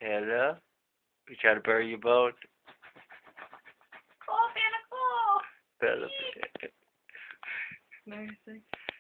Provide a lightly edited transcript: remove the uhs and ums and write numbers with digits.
Hello? You trying to bury your boat? Call Santa Claus. Hello. Mercy.